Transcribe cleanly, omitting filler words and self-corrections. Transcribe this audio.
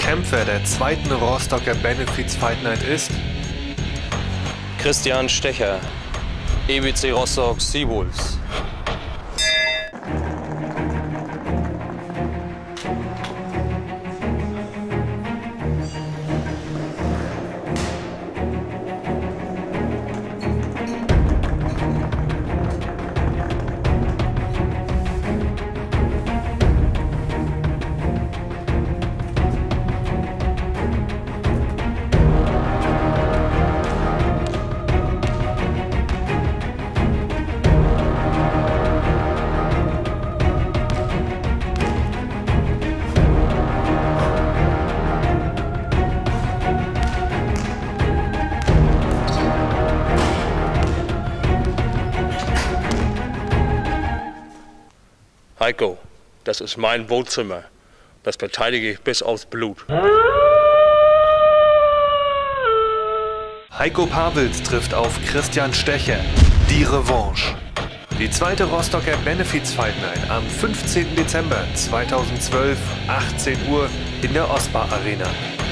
Kämpfer der zweiten Rostocker Benefiz Fight Night ist Christian Stecher, EBC Rostock Seawolves. Heiko, das ist mein Wohnzimmer. Das verteidige ich bis aufs Blut. Heiko Pawels trifft auf Christian Stecher. Die Revanche. Die zweite Rostocker Benefiz Fight Night am 15. Dezember 2012, 18 Uhr in der Ostbar Arena.